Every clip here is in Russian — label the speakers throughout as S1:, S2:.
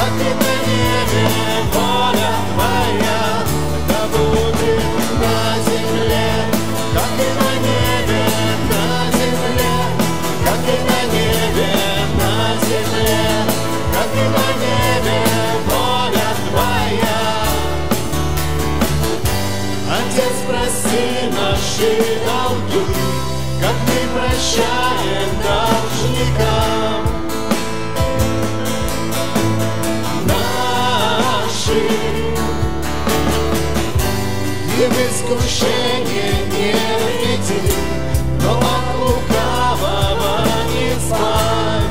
S1: как и на небе воля Твоя, да будет на земле, как и на небе, на земле, как и на небе, на земле, как и на небе воля Твоя. Отец, прости наши долги, как мы прощаем должникам нашим. И в искушение не веди, но от лукавого избавь.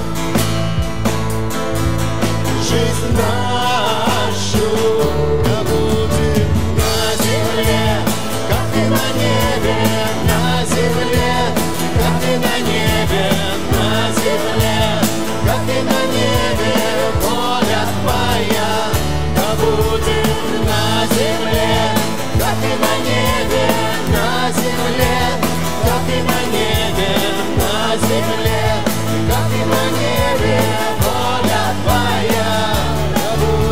S1: Жизнь нашу да будет на земле, как и на небе, на земле, как и на небе, на земле, как и на небе воля Твоя, да будет на земле, как и на небе, на земле, как и на небе, на земле, как и на небе воля Твоя, да будет.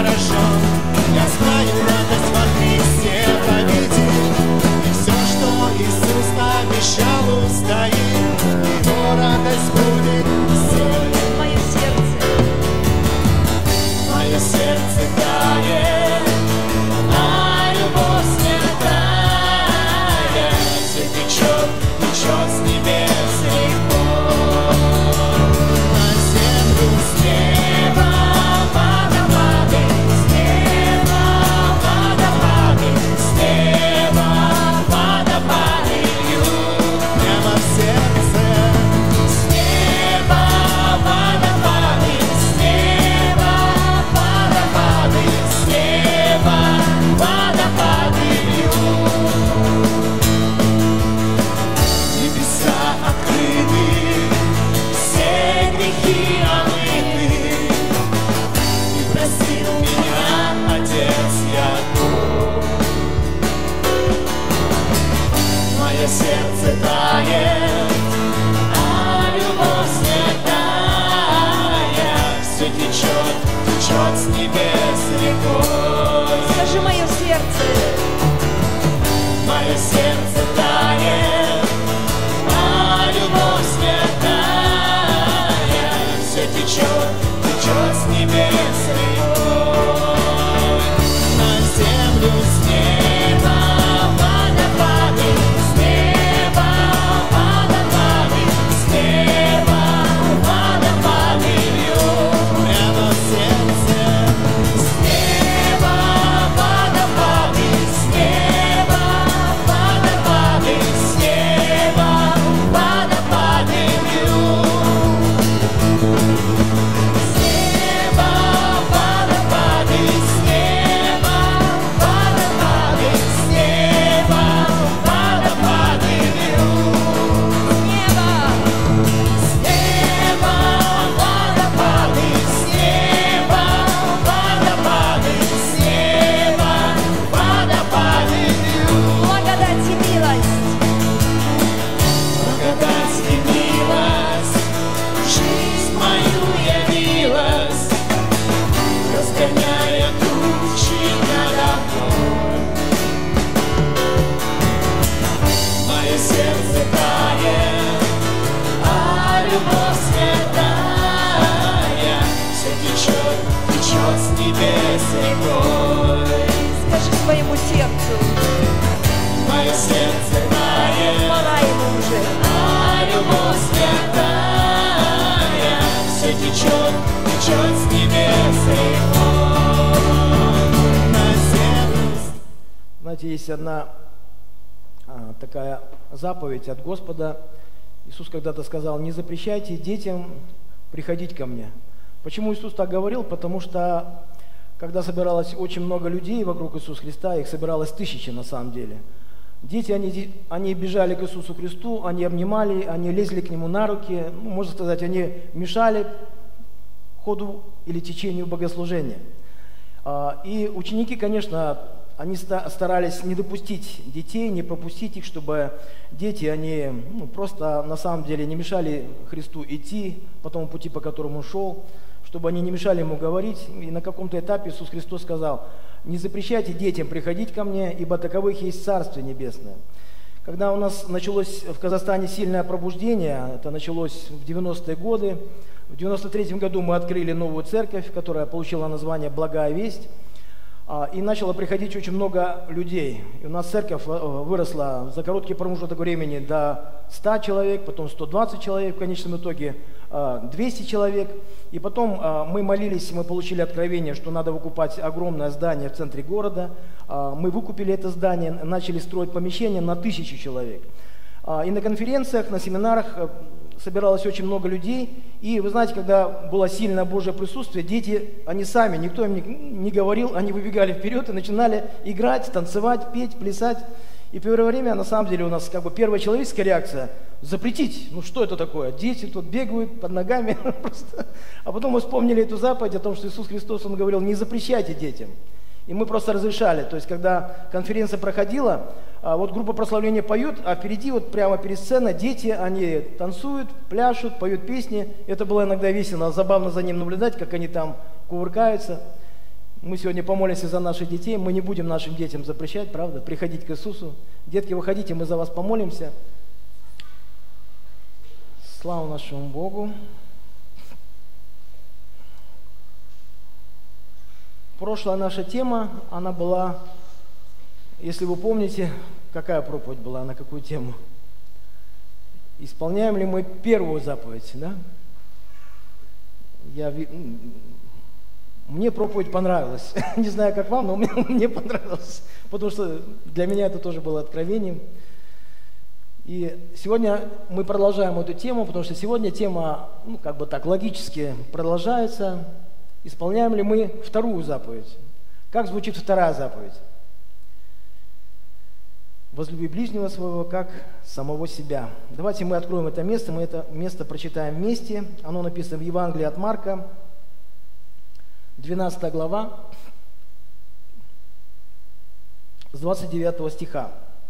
S1: хорошо. Я знаю, радость во Христе победил, и все, что Иисус обещал, устоит. Его радость будет сильной. Мое сердце тает, а любовь святая все течет, течет с небес рекой. На землю с неба водопады, с неба водопады, с неба водопады льют прямо в сердце. С неба водопады, с неба водопады, с неба водопады льют. Небеса открыты, все грехи омыты, и простил меня Отец Яков. Мое сердце тает, а любовь святая все течет, течет с небес рекой.
S2: Скажи мое сердце.
S1: Мое сердце тает, а любовь святая все течет, течет с небес рекой. На землю с неба водопады, с неба водопады, с неба водопады льют прямо в сердце. С неба водопады, с неба водопады, с неба водопады льют. С неба водопады, с неба водопады, с неба водопады льют. С неба водопады, с неба водопады, с неба водопады льют.
S2: Благодать и милость.
S1: Благодать и милость в жизнь мою явилась, разгоняя тучи надо мной. Мое сердце тает, а любовь святая все течет, течет с небес рекой.
S2: Скажи своему сердцу.
S1: Мое сердце тает,
S2: Пора ему уже.
S1: а любовь святая все течет, течет с небес рекой. На землю.
S3: Знаете, есть одна такая заповедь от Господа. Иисус когда-то сказал: не запрещайте детям приходить ко мне. Почему Иисус так говорил? Потому что когда собиралось очень много людей вокруг Иисуса Христа, их собиралось тысячи на самом деле, дети, они бежали к Иисусу Христу, они обнимали, они лезли к Нему на руки, можно сказать, они мешали ходу или течению богослужения. И ученики, конечно, они старались не допустить детей, не пропустить их, чтобы дети, они просто на самом деле не мешали Христу идти по тому пути, по которому Он шел, чтобы они не мешали Ему говорить. И на каком-то этапе Иисус Христос сказал: не запрещайте детям приходить ко мне, ибо таковых есть Царствие Небесное. Когда у нас началось в Казахстане сильное пробуждение, это началось в 90-е годы, в 93-м году мы открыли новую церковь, которая получила название «Благая весть», и начало приходить очень много людей. И у нас церковь выросла за короткий промежуток времени до 100 человек, потом 120 человек, в конечном итоге 200 человек. И потом мы молились, мы получили откровение, что надо выкупать огромное здание в центре города. Мы выкупили это здание, начали строить помещение на 1000 человек. И на конференциях, на семинарах собиралось очень много людей. И вы знаете, когда было сильное Божье присутствие, дети, они сами, никто им не говорил, они выбегали вперед и начинали играть, танцевать, петь, плясать. И первое время, на самом деле, у нас как бы первая человеческая реакция – запретить. Ну что это такое? Дети тут бегают под ногами. А потом мы вспомнили эту заповедь о том, что Иисус Христос, Он говорил: не запрещайте детям. И мы просто разрешали. То есть, когда конференция проходила, вот группа прославления поют, а впереди, вот прямо перед сценой, дети, они танцуют, пляшут, поют песни. Это было иногда весело, забавно за ним наблюдать, как они там кувыркаются. Мы сегодня помолимся за наших детей. Мы не будем нашим детям запрещать, правда, приходить к Иисусу. Детки, выходите, мы за вас помолимся. Слава нашему Богу. Прошлая наша тема, она была, если вы помните, какая проповедь была, на какую тему? Исполняем ли мы первую заповедь, да? Мне проповедь понравилась. Не знаю, как вам, но мне понравилось, потому что для меня это тоже было откровением. И сегодня мы продолжаем эту тему, потому что сегодня тема, как бы так, логически продолжается. Исполняем ли мы вторую заповедь? Как звучит вторая заповедь? Возлюби ближнего своего, как самого себя. Давайте мы откроем это место, мы это место прочитаем вместе. Оно написано в Евангелии от Марка, 12 глава, с 29 стиха.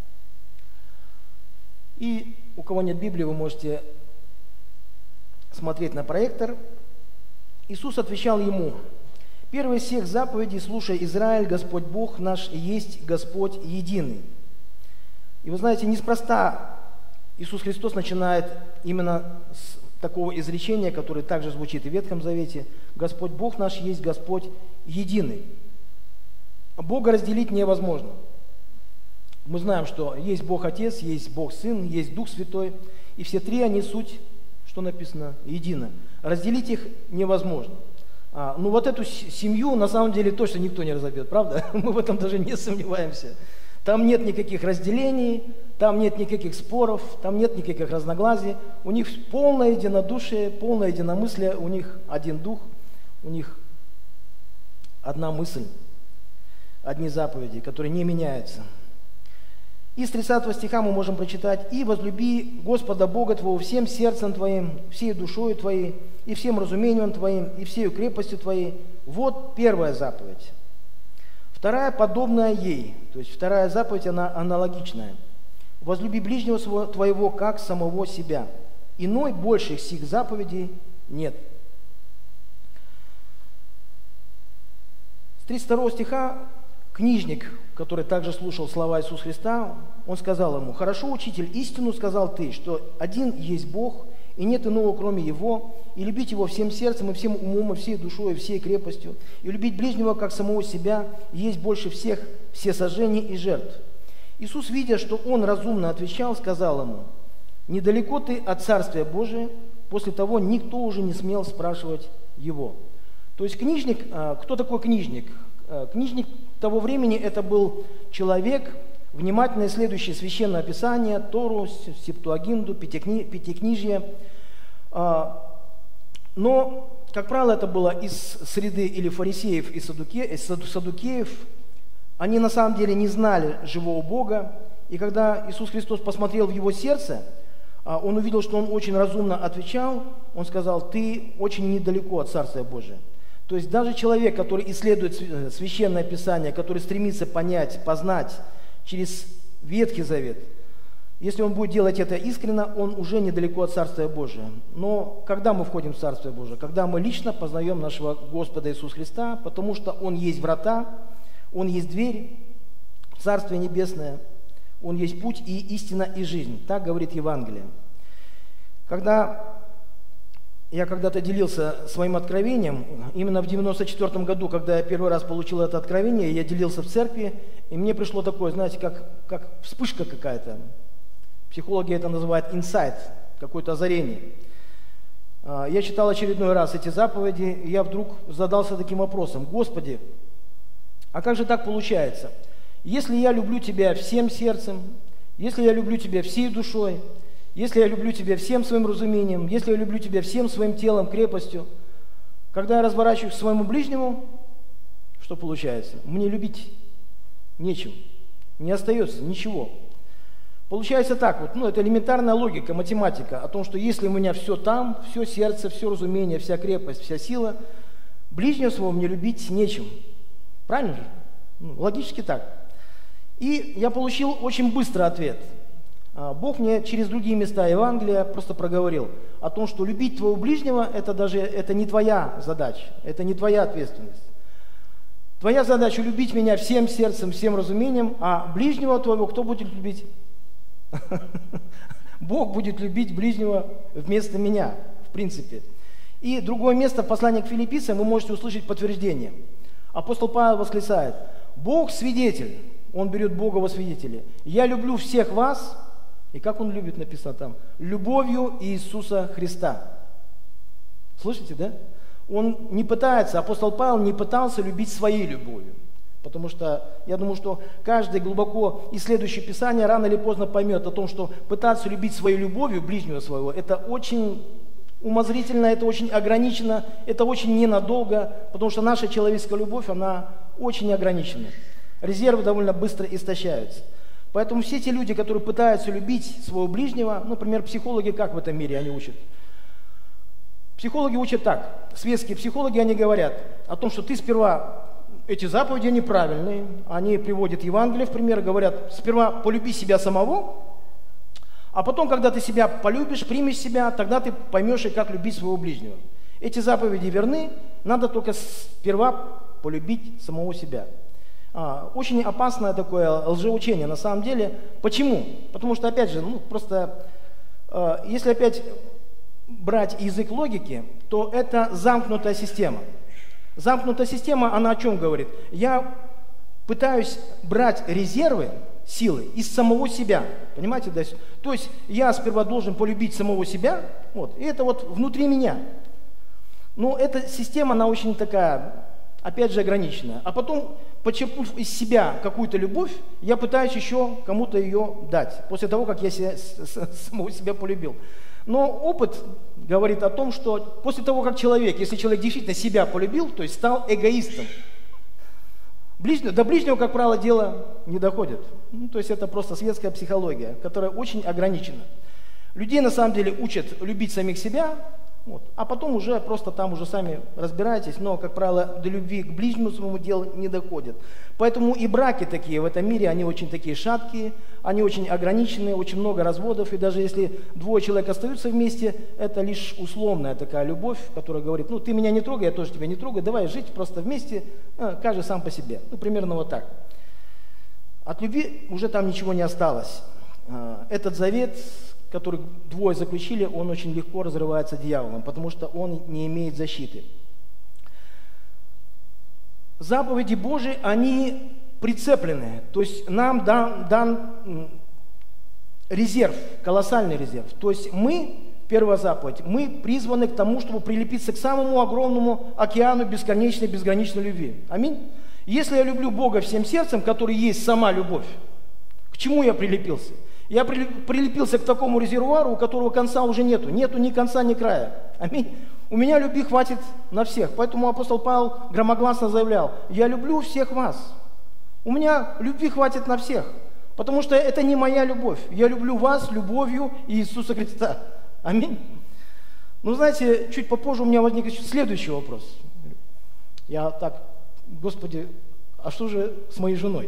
S3: И у кого нет Библии, вы можете смотреть на проектор. Иисус отвечал ему: «Первая из всех заповедей, слушай, Израиль, Господь Бог наш есть Господь единый». И вы знаете, неспроста Иисус Христос начинает именно с такого изречения, которое также звучит и в Ветхом Завете: «Господь Бог наш есть Господь единый». Бога разделить невозможно. Мы знаем, что есть Бог Отец, есть Бог Сын, есть Дух Святой, и все три они суть, что написано, едино. Разделить их невозможно. Ну вот эту семью на самом деле точно никто не разобьет, правда? Мы в этом даже не сомневаемся. Там нет никаких разделений, там нет никаких споров, там нет никаких разногласий. У них полное единодушие, полное единомыслие, у них один дух, у них одна мысль, одни заповеди, которые не меняются. Из 30 стиха мы можем прочитать: «И возлюби Господа Бога твоего всем сердцем твоим, всей душою твоей, и всем разумением твоим, и всею крепостью твоей». Вот первая заповедь. Вторая подобная ей, то есть вторая заповедь, она аналогичная. «Возлюби ближнего твоего, как самого себя». Иной больших сих заповедей нет. С 32 стиха книжник, который также слушал слова Иисуса Христа, он сказал ему: «Хорошо, учитель, истину сказал ты, что один есть Бог, и нет иного, кроме Его, и любить Его всем сердцем, и всем умом, и всей душой, и всей крепостью, и любить ближнего, как самого себя, есть больше всех всесожжений и жертв». Иисус, видя, что он разумно отвечал, сказал ему: «Недалеко ты от Царствия Божия». После того никто уже не смел спрашивать его. То есть книжник, кто такой книжник? Книжник того времени это был человек, внимательно исследующий Священное Писание, Тору, Септуагинту, Пятикнижие. Но, как правило, это было из среды или фарисеев и саддукеев. Они на самом деле не знали живого Бога. И когда Иисус Христос посмотрел в его сердце, он увидел, что он очень разумно отвечал. Он сказал: «Ты очень недалеко от Царствия Божия». То есть даже человек, который исследует Священное Писание, который стремится понять, познать через Ветхий Завет, если он будет делать это искренне, он уже недалеко от Царствия Божия. Но когда мы входим в Царствие Божие? Когда мы лично познаем нашего Господа Иисуса Христа, потому что Он есть врата, Он есть дверь в Царствие Небесное, Он есть путь и истина и жизнь. Так говорит Евангелие. Я когда-то делился своим откровением, именно в 94 году, когда я первый раз получил это откровение, я делился в церкви, и мне пришло такое, знаете, как вспышка какая-то. Психологи это называют инсайт, какое-то озарение. Я читал очередной раз эти заповеди, и я вдруг задался таким вопросом: Господи, а как же так получается? Если я люблю Тебя всем сердцем, если я люблю Тебя всей душой, если я люблю Тебя всем своим разумением, если я люблю Тебя всем своим телом, крепостью, когда я разворачиваюсь к своему ближнему, что получается? Мне любить нечем, не остается ничего. Получается так вот, это элементарная логика, математика о том, что если у меня все там, все сердце, все разумение, вся крепость, вся сила, ближнего своего мне любить нечем. Правильно же? Логически так. И я получил очень быстро ответ. Бог мне через другие места Евангелия просто проговорил о том, что любить твоего ближнего это не твоя задача, это не твоя ответственность. Твоя задача любить меня всем сердцем, всем разумением, а ближнего твоего кто будет любить? Бог будет любить ближнего вместо меня, в принципе. И другое место в послании к Филиппийцам вы можете услышать подтверждение. Апостол Павел восклицает: Бог свидетель, он берет Бога во свидетели. Я люблю всех вас, и как он любит, написано там, любовью Иисуса Христа. Слышите, да? Он не пытается, апостол Павел не пытался любить своей любовью. Потому что я думаю, что каждый глубоко исследующий Писание рано или поздно поймет о том, что пытаться любить своей любовью ближнего своего, это очень умозрительно, это очень ограничено, это очень ненадолго, потому что наша человеческая любовь, она очень ограничена. Резервы довольно быстро истощаются. Поэтому все те люди, которые пытаются любить своего ближнего, например, психологи как в этом мире они учат? Психологи учат так, светские психологи, они говорят о том, что ты сперва, эти заповеди неправильные, они приводят Евангелие в пример, говорят, сперва полюби себя самого, а потом, когда ты себя полюбишь, примешь себя, тогда ты поймешь, и как любить своего ближнего. Эти заповеди верны, надо только сперва полюбить самого себя. Очень опасное такое лжеучение на самом деле. Почему? Потому что, опять же, просто, если опять брать язык логики, то это замкнутая система. Замкнутая система, она о чем говорит? Я пытаюсь брать резервы, силы из самого себя. Понимаете? Да? То есть я сперва должен полюбить самого себя, вот, и это вот внутри меня. Но эта система, она очень такая, опять же, ограниченная. А потом, почерпнув из себя какую-то любовь, я пытаюсь еще кому-то ее дать, после того, как я самого себя полюбил. Но опыт говорит о том, что после того, как человек, если человек действительно себя полюбил, то есть стал эгоистом, до ближнего, как правило, дело не доходит. То есть это просто светская психология, которая очень ограничена. Людей на самом деле учат любить самих себя, вот, а потом уже просто там уже сами разбираетесь, но, как правило, до любви к ближнему своему делу не доходит. Поэтому и браки такие в этом мире, они очень такие шаткие, они очень ограниченные, очень много разводов, и даже если двое человек остаются вместе, это лишь условная такая любовь, которая говорит, ты меня не трогай, я тоже тебя не трогаю, давай жить просто вместе, каждый сам по себе. Примерно вот так. От любви уже там ничего не осталось. Этот завет, который двое заключили, он очень легко разрывается дьяволом, потому что он не имеет защиты. Заповеди Божии, они прицеплены, то есть нам дан резерв, колоссальный резерв. То есть мы, первая заповедь, мы призваны к тому, чтобы прилепиться к самому огромному океану бесконечной, безграничной любви. Аминь. Если я люблю Бога всем сердцем, который есть сама любовь, к чему я прилепился? Я прилепился к такому резервуару, у которого конца уже нету. Нету ни конца, ни края. Аминь. У меня любви хватит на всех. Поэтому апостол Павел громогласно заявлял: я люблю всех вас. У меня любви хватит на всех. Потому что это не моя любовь. Я люблю вас любовью Иисуса Христа. Аминь. Знаете, чуть попозже у меня возник следующий вопрос. Я так, Господи, а что же с моей женой?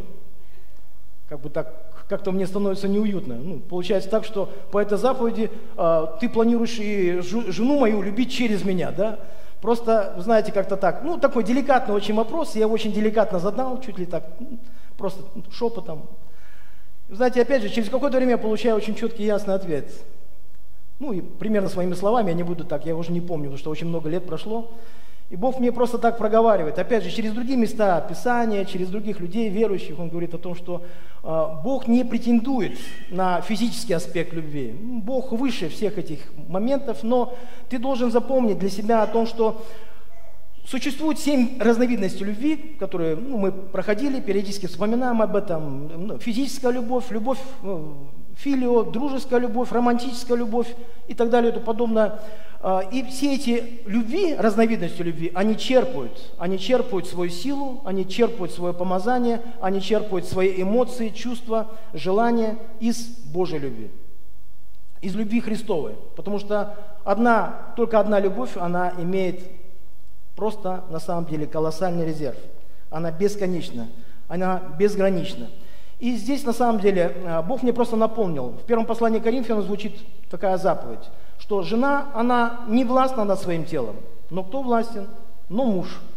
S3: Как-то мне становится неуютно. Получается так, что по этой заповеди ты планируешь и жену мою любить через меня, да? Просто, знаете, как-то так. Такой деликатный очень вопрос, я его очень деликатно задал, чуть ли так, просто шепотом. Знаете, опять же, через какое-то время я получаю очень четкий и ясный ответ. И примерно своими словами, я не буду так, я уже не помню, потому что очень много лет прошло. И Бог мне просто так проговаривает, опять же, через другие места Писания, через других людей, верующих, Он говорит о том, что Бог не претендует на физический аспект любви. Бог выше всех этих моментов, но ты должен запомнить для себя о том, что существует 7 разновидностей любви, которые мы проходили, периодически вспоминаем об этом. Физическая любовь, любовь филио, дружеская любовь, романтическая любовь и так далее и тому подобное. И все эти любви, разновидности любви, они черпают свою силу, они черпают свое помазание, они черпают свои эмоции, чувства, желания из Божьей любви, из любви Христовой. Потому что только одна любовь, она имеет просто на самом деле колоссальный резерв. Она бесконечна, она безгранична. И здесь на самом деле Бог мне просто напомнил, в первом послании к Коринфянам звучит такая заповедь, что жена, она не властна над своим телом, но кто властен? Но муж.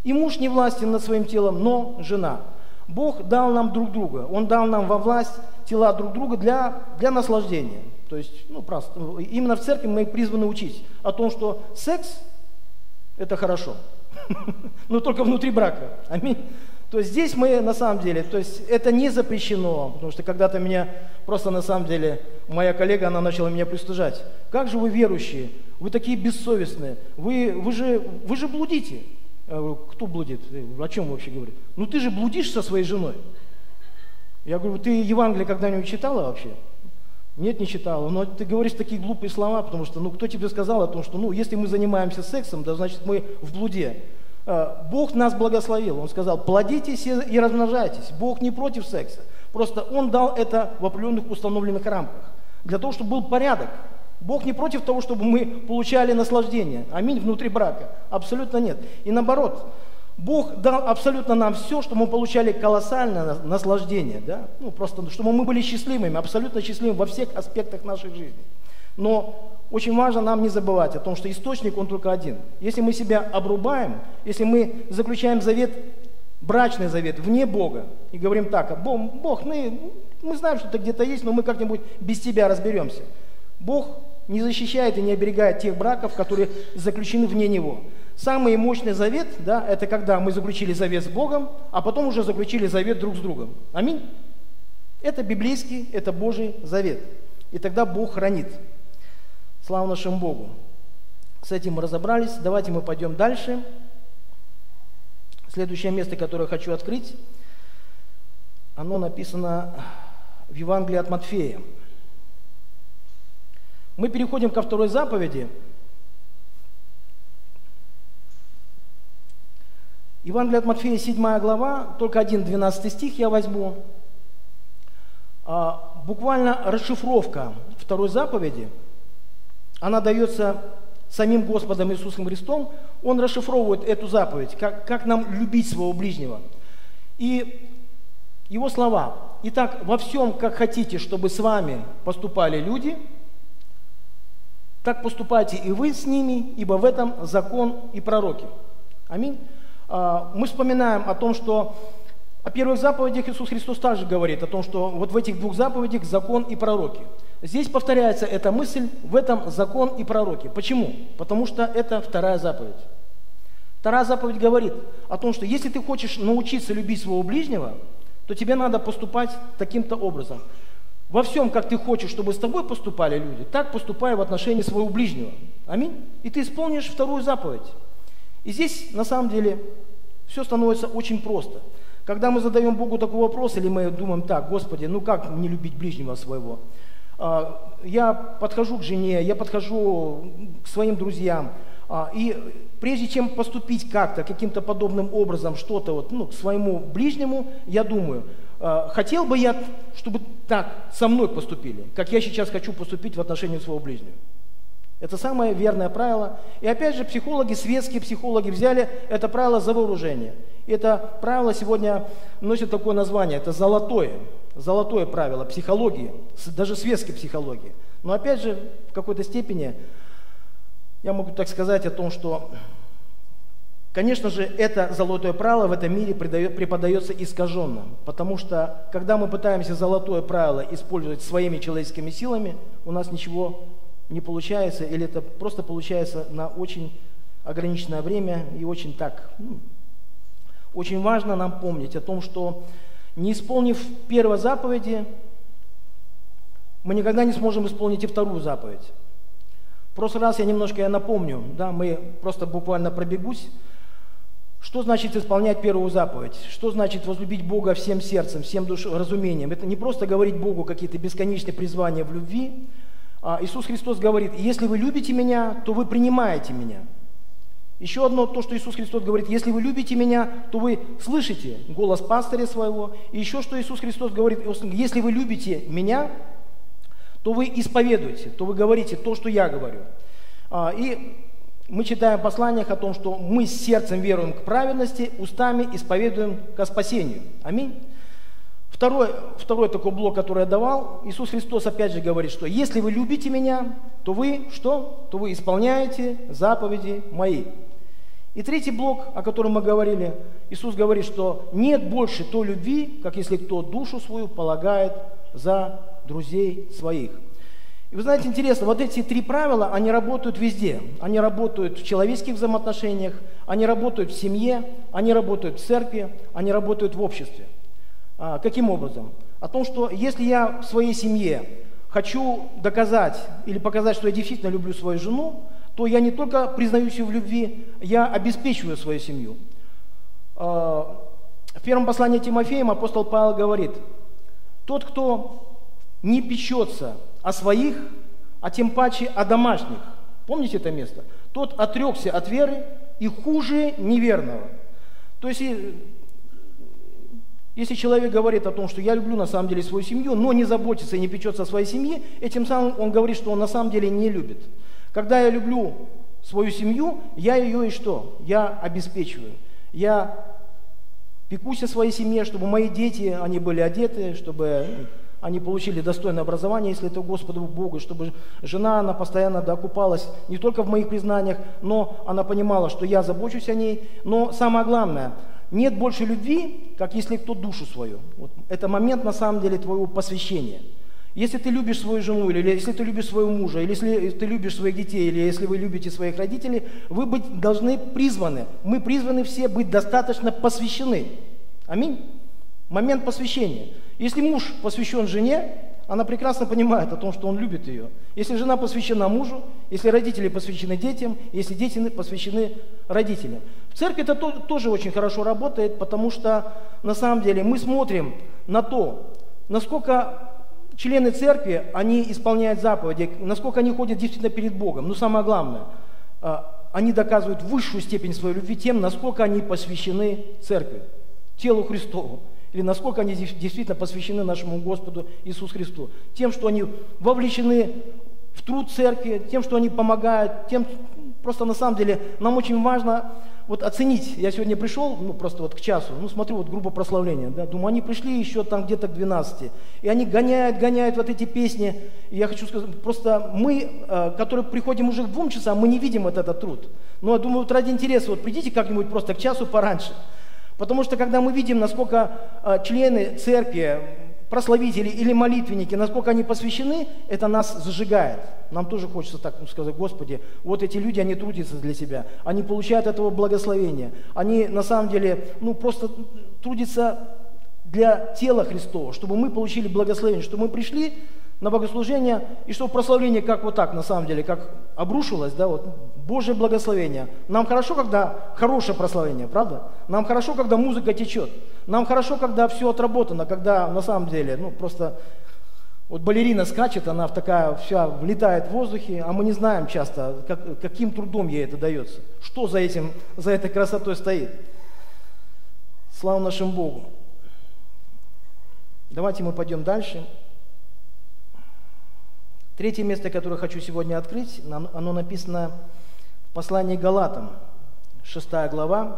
S3: И муж не властен над своим телом, но жена. Бог дал нам друг друга. Он дал нам во власть тела друг друга для наслаждения. То есть, просто, именно в церкви мы призваны учить о том, что секс – это хорошо. Но только внутри брака. Аминь. То есть здесь мы на самом деле, то есть это не запрещено, потому что когда-то меня просто на самом деле, моя коллега, она начала меня пристыжать. Как же вы верующие, вы такие бессовестные, вы же блудите. Я говорю, кто блудит? О чем вообще говорит? Ну ты же блудишь со своей женой. Я говорю, ты Евангелие когда-нибудь читала вообще? Нет, не читала. Но ты говоришь такие глупые слова, потому что, кто тебе сказал о том, что, если мы занимаемся сексом, да, значит мы в блуде. Бог нас благословил. Он сказал, плодитесь и размножайтесь. Бог не против секса. Просто Он дал это в определенных установленных рамках. Для того, чтобы был порядок. Бог не против того, чтобы мы получали наслаждение. Аминь, внутри брака. Абсолютно нет. И наоборот, Бог дал абсолютно нам все, чтобы мы получали колоссальное наслаждение. Да? Просто чтобы мы были счастливыми, абсолютно счастливыми во всех аспектах нашей жизни. Но очень важно нам не забывать о том, что источник, он только один. Если мы себя обрубаем, если мы заключаем завет, брачный завет вне Бога, и говорим так, Бог, мы знаем, что ты где-то есть, но мы как-нибудь без тебя разберемся. Бог не защищает и не оберегает тех браков, которые заключены вне Него. Самый мощный завет, да, это когда мы заключили завет с Богом, а потом уже заключили завет друг с другом. Аминь. Это библейский, это Божий завет. И тогда Бог хранит. Слава нашему Богу. С этим мы разобрались. Давайте мы пойдем дальше. Следующее место, которое я хочу открыть, оно написано в Евангелии от Матфея. Мы переходим ко второй заповеди. Евангелие от Матфея, 7 глава, только 1-12 стих я возьму. Буквально расшифровка второй заповеди, она дается самим Господом Иисусом Христом. Он расшифровывает эту заповедь, как нам любить своего ближнего. И его слова: «Итак, во всем, как хотите, чтобы с вами поступали люди, так поступайте и вы с ними, ибо в этом закон и пророки». Аминь. Мы вспоминаем о том, что о первых заповедях Иисус Христос также говорит о том, что вот в этих двух заповедях закон и пророки. Здесь повторяется эта мысль: в этом закон и пророки. Почему? Потому что это вторая заповедь. Вторая заповедь говорит о том, что если ты хочешь научиться любить своего ближнего, то тебе надо поступать таким-то образом. Во всем, как ты хочешь, чтобы с тобой поступали люди, так поступай в отношении своего ближнего. Аминь. И ты исполнишь вторую заповедь. И здесь, на самом деле, все становится очень просто. Когда мы задаем Богу такой вопрос, или мы думаем так: Господи, как мне любить ближнего своего? Я подхожу к жене, я подхожу к своим друзьям, и прежде чем поступить как-то, каким-то подобным образом, что-то к своему ближнему, я думаю, хотел бы я, чтобы так со мной поступили, как я сейчас хочу поступить в отношении своего ближнего. Это самое верное правило. И опять же, психологи, светские психологи взяли это правило за вооружение. И это правило сегодня носит такое название, это золотое правило психологии, даже светской психологии. Но опять же, в какой-то степени я могу так сказать о том, что, конечно же, это золотое правило в этом мире преподается искаженно. Потому что, когда мы пытаемся золотое правило использовать своими человеческими силами, у нас ничего не получается, или это просто получается на очень ограниченное время и очень так. Очень важно нам помнить о том, что не исполнив первой заповеди, мы никогда не сможем исполнить и вторую заповедь. В прошлый раз я немножко напомню, мы просто буквально пробегусь. Что значит исполнять первую заповедь? Что значит возлюбить Бога всем сердцем, всем разумением? Это не просто говорить Богу какие-то бесконечные призвания в любви. Иисус Христос говорит: если вы любите Меня, то вы принимаете Меня. Еще одно, то, что Иисус Христос говорит: если вы любите Меня, то вы слышите голос пастыря своего. И еще что Иисус Христос говорит: если вы любите Меня, то вы исповедуете, то вы говорите то, что Я говорю. И мы читаем в посланиях о том, что мы с сердцем веруем к праведности, устами исповедуем ко спасению. Аминь. Второй такой блок, который я давал, Иисус Христос опять же говорит, что если вы любите Меня, то вы что? То вы исполняете заповеди Мои. И третий блок, о котором мы говорили, Иисус говорит, что нет больше той любви, как если кто душу свою полагает за друзей своих. И вы знаете, интересно, вот эти три правила, они работают везде. Они работают в человеческих взаимоотношениях, они работают в семье, они работают в церкви, они работают в обществе. Каким образом? О том, что если я в своей семье хочу доказать или показать, что я действительно люблю свою жену, то я не только признаюсь ее в любви, я обеспечиваю свою семью. В первом послании Тимофеям апостол Павел говорит: тот, кто не печется о своих, а тем паче о домашних, помните это место? Тот отрекся от веры и хуже неверного. То есть, если человек говорит о том, что я люблю на самом деле свою семью, но не заботится и не печется о своей семье, этим самым он говорит, что он на самом деле не любит. Когда я люблю свою семью, я ее и что? Я обеспечиваю. Я пекусь о своей семье, чтобы мои дети, они были одеты, чтобы они получили достойное образование, если это Господу Богу, чтобы жена, она постоянно окупалась не только в моих признаниях, но она понимала, что я забочусь о ней. Но самое главное, нет больше любви, как если кто душу свою. Вот это момент на самом деле твоего посвящения. Если ты любишь свою жену, или если ты любишь своего мужа, или если ты любишь своих детей, или если вы любите своих родителей, вы должны призваны, мы призваны все быть достаточно посвящены. Аминь. Момент посвящения. Если муж посвящен жене, она прекрасно понимает о том, что он любит ее. Если жена посвящена мужу, если родители посвящены детям, если дети посвящены родителям. В церкви это тоже очень хорошо работает, потому что на самом деле мы смотрим на то, насколько члены церкви, они исполняют заповеди, насколько они ходят действительно перед Богом. Но самое главное, они доказывают высшую степень своей любви тем, насколько они посвящены церкви, телу Христову. Или насколько они действительно посвящены нашему Господу Иисусу Христу. Тем, что они вовлечены в труд церкви, тем, что они помогают, тем, просто на самом деле нам очень важно вот оценить. Я сегодня пришел, просто вот к часу, смотрю, вот группа прославления, да, думаю, они пришли еще там где-то к 12, и они гоняют вот эти песни. И я хочу сказать, просто мы, которые приходим уже к 2 часам, мы не видим вот этот труд. Но я думаю, вот ради интереса, вот придите как-нибудь просто к часу пораньше. Потому что когда мы видим, насколько члены церкви, прославители или молитвенники, насколько они посвящены, это нас зажигает. Нам тоже хочется так сказать: Господи, вот эти люди, они трудятся для Тебя, они получают этого благословения, они на самом деле просто трудятся для тела Христова, чтобы мы получили благословение, чтобы мы пришли на богослужение, и чтобы прославление как вот так, на самом деле, как обрушилось, да, вот, Божье благословение. Нам хорошо, когда хорошее прославление, правда? Нам хорошо, когда музыка течет. Нам хорошо, когда все отработано, когда на самом деле, просто вот балерина скачет, она такая вся влетает в воздухе, а мы не знаем часто, каким трудом ей это дается, что за этой красотой стоит. Слава нашему Богу. Давайте мы пойдем дальше. Третье место, которое хочу сегодня открыть, оно написано в послании Галатам, 6 глава.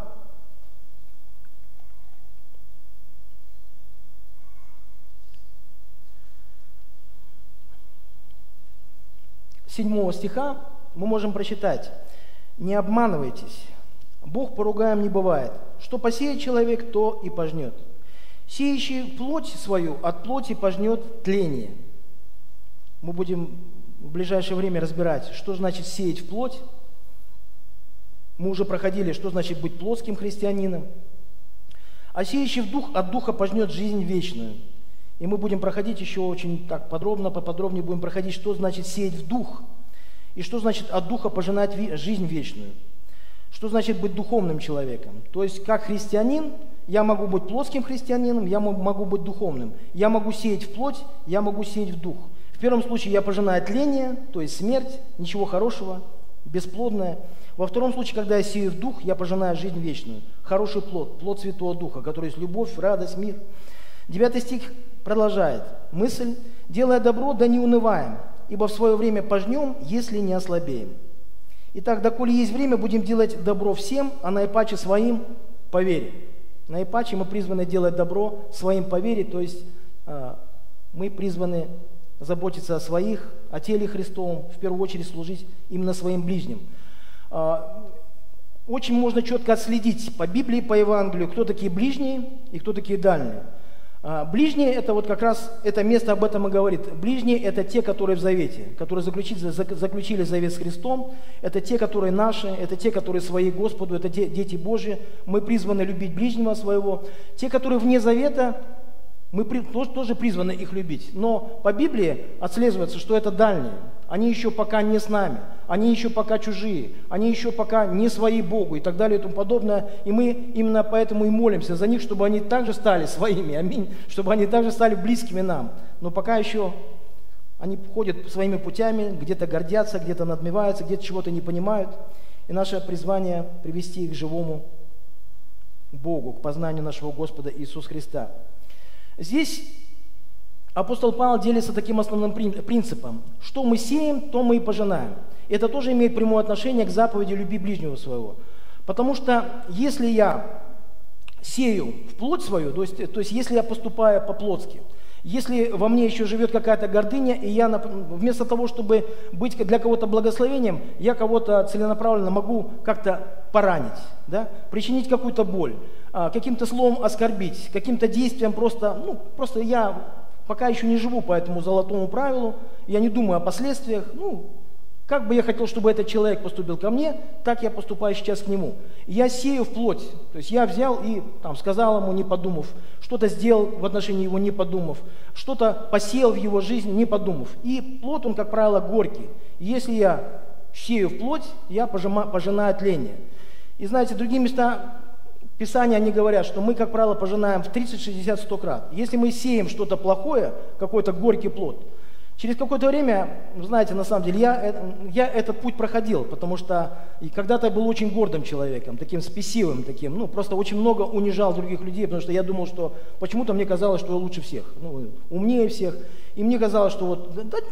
S3: 7 стиха мы можем прочитать: «Не обманывайтесь, Бог поругаем не бывает. Что посеет человек, то и пожнет. Сеющий плоть свою от плоти пожнет тление». Мы будем в ближайшее время разбирать, что значит сеять в плоть. Мы уже проходили, что значит быть плотским христианином. А сеющий в дух от духа пожнет жизнь вечную. И мы будем проходить еще очень так поподробнее будем проходить, что значит сеять в дух. И что значит от духа пожинать жизнь вечную. Что значит быть духовным человеком. То есть, как христианин, я могу быть плотским христианином, я могу быть духовным. Я могу сеять в плоть, я могу сеять в дух. В первом случае я пожинаю тление, то есть смерть, ничего хорошего, бесплодное. Во втором случае, когда я сею в дух, я пожинаю жизнь вечную. Хороший плод, плод Святого Духа, который есть любовь, радость, мир. 9 стих продолжает мысль: «Делая добро, да не унываем, ибо в свое время пожнем, если не ослабеем. Итак, доколе есть время, будем делать добро всем, а наипаче своим по вере». Наипаче мы призваны делать добро своим по вере, то есть мы призваны заботиться о своих, о теле Христовом, в первую очередь служить именно своим ближним. очень можно четко отследить по Библии, по Евангелию, кто такие ближние и кто такие дальние. Ближние – это вот как раз это место об этом и говорит. Ближние – это те, которые в завете, которые заключили завет с Христом. Это те, которые наши, это те, которые свои Господу, это те дети Божьи. Мы призваны любить ближнего своего. Те, которые вне завета, мы тоже призваны их любить. Но по Библии отслеживается, что это дальние. Они еще пока не с нами, они еще пока чужие, они еще пока не свои Богу и так далее и тому подобное. И мы именно поэтому и молимся за них, чтобы они также стали своими, аминь, чтобы они также стали близкими нам. Но пока еще они ходят своими путями, где-то гордятся, где-то надмеваются, где-то чего-то не понимают. И наше призвание привести их к живому Богу, к познанию нашего Господа Иисуса Христа. Здесь апостол Павел делится таким основным принципом. Что мы сеем, то мы и пожинаем. Это тоже имеет прямое отношение к заповеди «люби ближнего своего». Потому что если я сею в плоть свою, то есть если я поступаю по-плотски, если во мне еще живет какая-то гордыня, и я вместо того, чтобы быть для кого-то благословением, я кого-то целенаправленно могу как-то поранить, да? Причинить какую-то боль, каким-то словом оскорбить, каким-то действием просто я пока еще не живу по этому золотому правилу, я не думаю о последствиях. Как бы я хотел, чтобы этот человек поступил ко мне, так я поступаю сейчас к нему. Я сею в плоть, то есть я взял и сказал ему, не подумав, что-то сделал в отношении его, не подумав, что-то посеял в его жизнь, не подумав. И плод, он, как правило, горький. Если я сею в плоть, я пожинаю тление. И знаете, другие места Писания, они говорят, что мы, как правило, пожинаем в 30, 60, 100 крат. Если мы сеем что-то плохое, какой-то горький плод, через какое-то время, знаете, на самом деле, я этот путь проходил, потому что когда-то я был очень гордым человеком, таким спесивым, таким, просто очень много унижал других людей, потому что я думал, что почему-то мне казалось, что я лучше всех, умнее всех. И мне казалось, что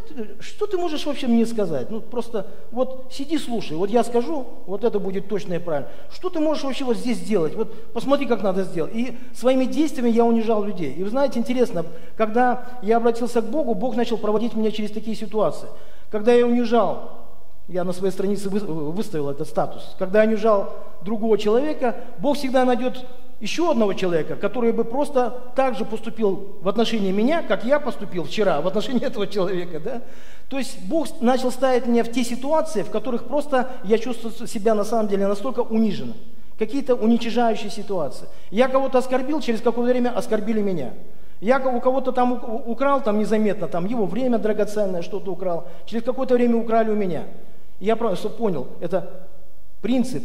S3: что ты можешь вообще мне сказать? Просто сиди, слушай, я скажу, это будет точно и правильно. Что ты можешь вообще здесь сделать? Посмотри, как надо сделать. И своими действиями я унижал людей. И вы знаете, интересно, когда я обратился к Богу, Бог начал проводить меня через такие ситуации. Когда я унижал, я на своей странице выставил этот статус, когда я унижал другого человека, Бог всегда найдет еще одного человека, который бы просто так же поступил в отношении меня, как я поступил вчера в отношении этого человека. Да? То есть Бог начал ставить меня в те ситуации, в которых просто я чувствую себя на самом деле настолько униженно. Какие-то уничижающие ситуации. Я кого-то оскорбил, через какое-то время оскорбили меня. Я у кого-то украл незаметно, его время драгоценное что-то украл, через какое-то время украли у меня. Я просто понял, это принцип